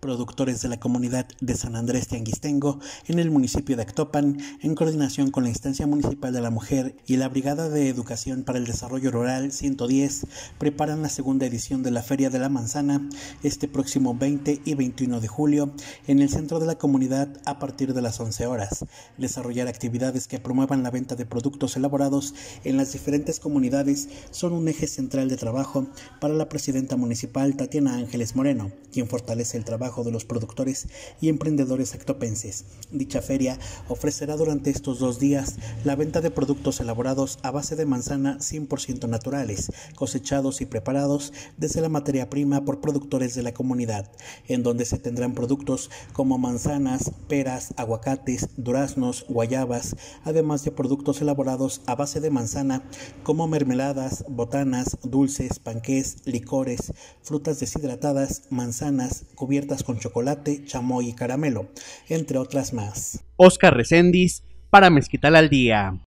Productores de la comunidad de San Andrés Tianguistengo, en el municipio de Actopan, en coordinación con la Instancia Municipal de la Mujer y la Brigada de Educación para el Desarrollo Rural 110, preparan la segunda edición de la Feria de la Manzana este próximo 20 y 21 de julio en el centro de la comunidad a partir de las 11 horas. Desarrollar actividades que promuevan la venta de productos elaborados en las diferentes comunidades son un eje central de trabajo para la presidenta municipal Tatiana Ángeles Moreno, quien fortalece el trabajo de los productores y emprendedores actopenses. Dicha feria ofrecerá durante estos 2 días la venta de productos elaborados a base de manzana 100% naturales, cosechados y preparados desde la materia prima por productores de la comunidad, en donde se tendrán productos como manzanas, peras, aguacates, duraznos, guayabas, además de productos elaborados a base de manzana como mermeladas, botanas, dulces, panqués, licores, frutas deshidratadas, manzanas, cubiertas con chocolate, chamoy y caramelo, entre otras más. Oscar Reséndiz para Mezquital al Día.